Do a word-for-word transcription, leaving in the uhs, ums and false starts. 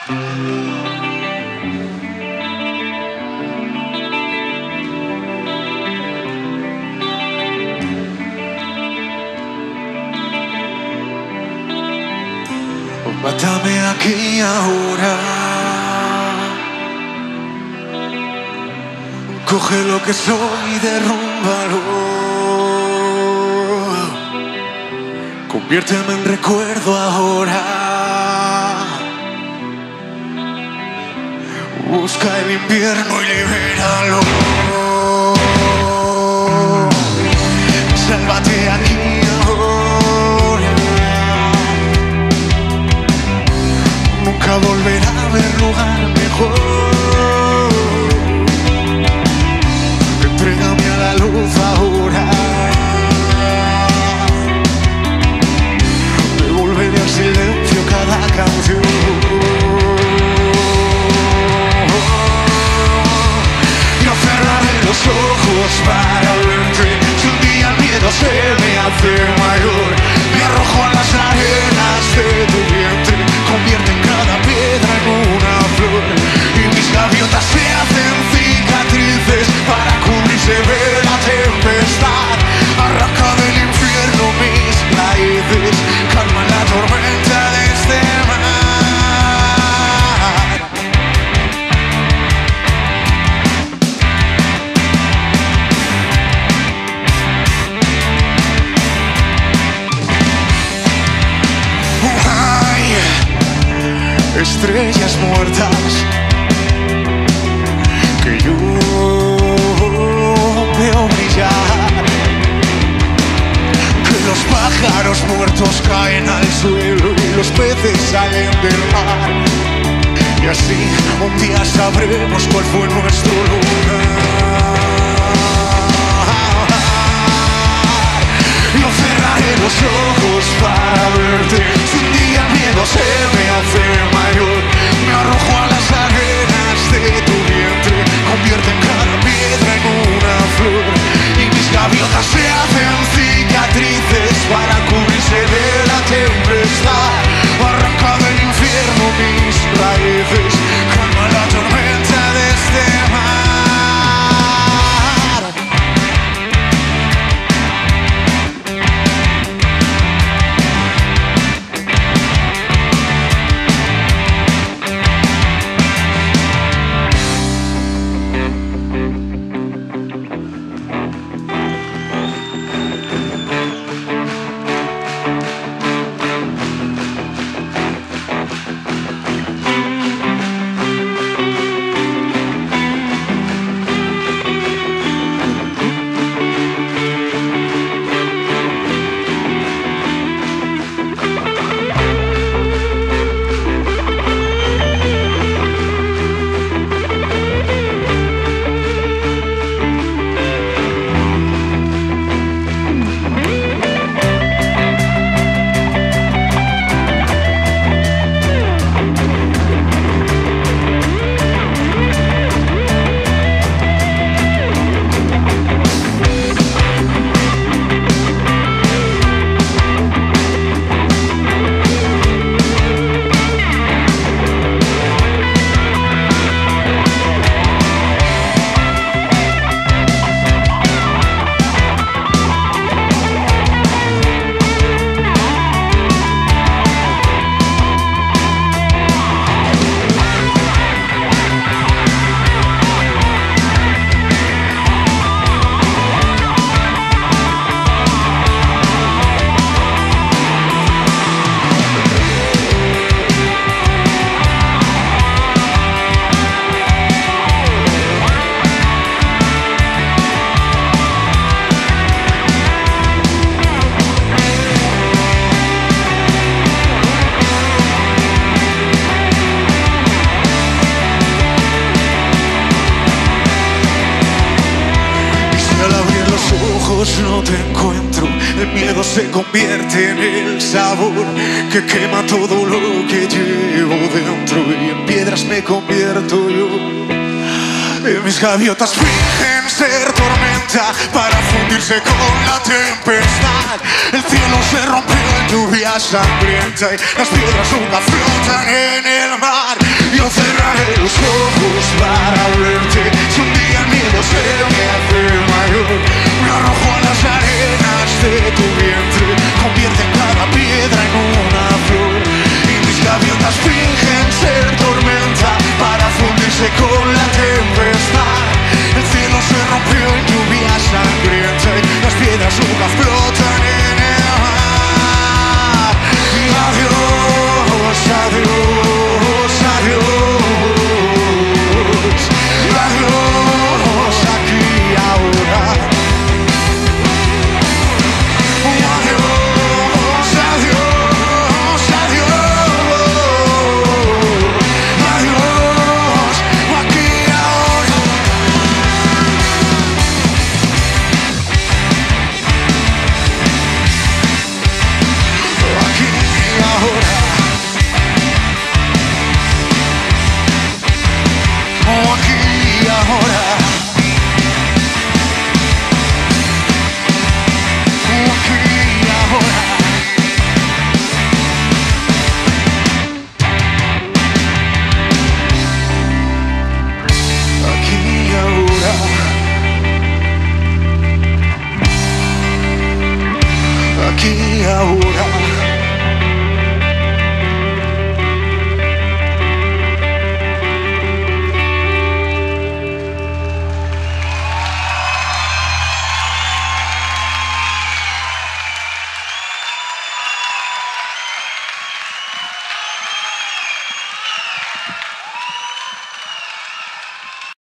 Mátame aquí ahora. Coge lo que soy y derrúmbalo. Conviérteme en recuerdo ahora. Busca el invierno y libéralo. Sálvate aquí ahora. Nunca volverá a haber lugar mejor. Entrégame a la luz ahora. Devolveré al silencio cada canción. Yo cerraré los ojos para verte. Si un día el miedo se me hace mayor, me arrojo a las arenas de tu vientre. Convierte en cada piedra en una flor y mis gaviotas se hacen cicatrices para cubrirse de la tempestad. Arranca del infierno mis raíces, calma la tormenta de este mar. Estrellas muertas que yo veo brillar, que los pájaros muertos caen al suelo y los peces salen del mar, y así un día sabremos cuál fue nuestro lugar. Yo cerraré los ojos para verte. Si un día el miedo se me hace mayor, me arrojo a las arenas de tu vientre. Convierte en cada piedra en una flor y mis gaviotas se hacen cicatrices para cubrirse de la tempestad. Arranca del infierno mis raíces, calma la tormenta de este mar. No te encuentro, el miedo se convierte en el sabor que quema todo lo que llevo dentro, y en piedras me convierto yo. Y mis gaviotas fingen ser tormenta para fundirse con la tempestad. El cielo se rompió en lluvia sangrienta y las piedras nunca flotan en el mar. ahora.